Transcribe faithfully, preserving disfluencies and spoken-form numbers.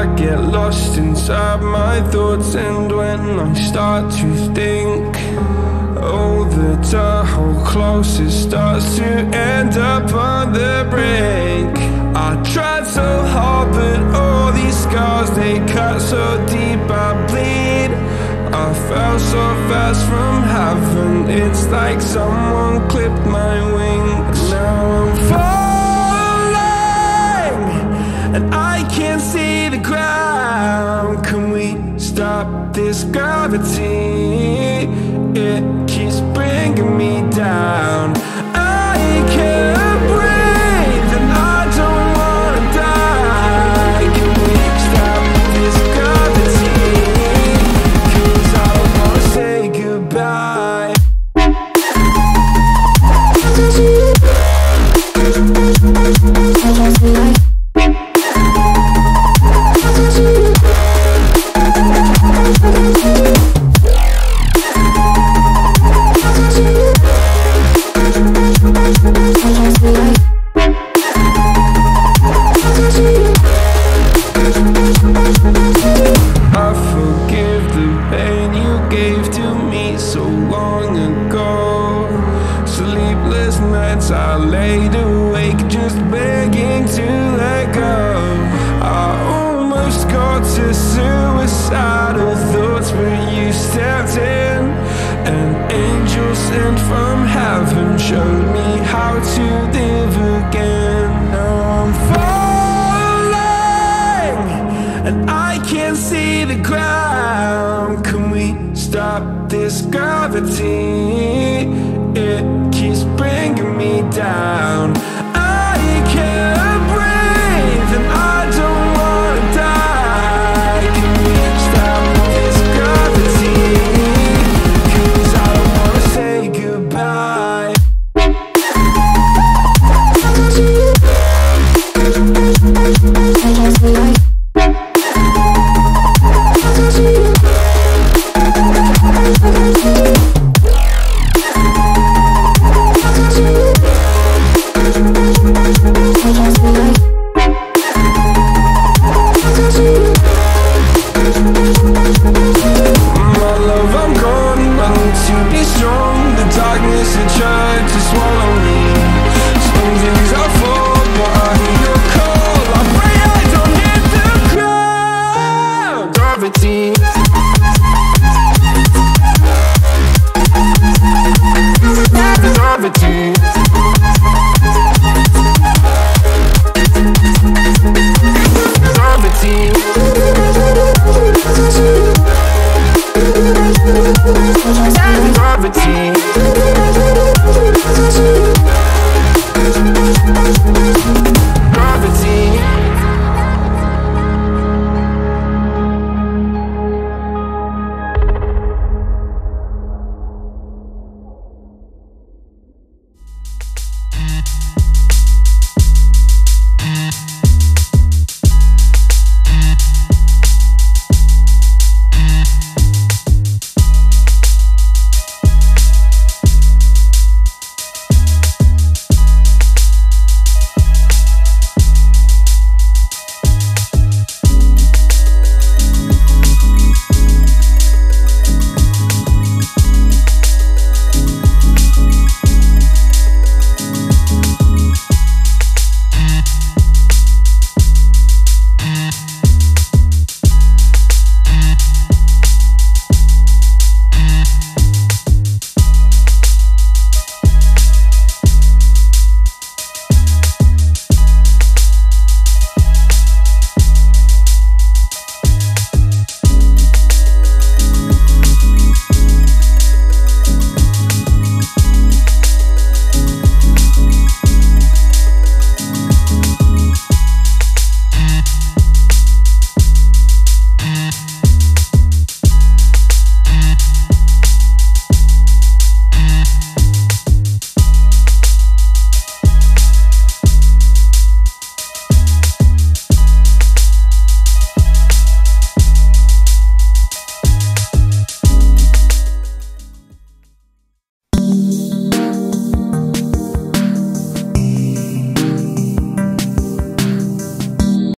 I get lost inside my thoughts, and when I start to think, oh, the Tahoe closer starts to end up on the brink. I tried so hard, but all these scars, they cut so deep I bleed. I fell so fast from heaven, it's like someone clipped my wings. Now I'm falling, and I can't see the ground. Can we stop this gravity? It keeps bringing me down. I can't breathe and I don't wanna die. Can we stop this gravity? 'Cause I don't wanna say goodbye. I forgive the pain you gave to me so long ago. Sleepless nights I laid awake just begging to let go. I almost got to suicidal thoughts, but you stepped in. An angel sent from heaven showed me how to live again. Now I'm falling, and I can't see the ground. Can we stop this gravity? It keeps bringing me down. I can't breathe and I don't wanna die. Can we stop this gravity? 'Cause I don't wanna say goodbye. Gravity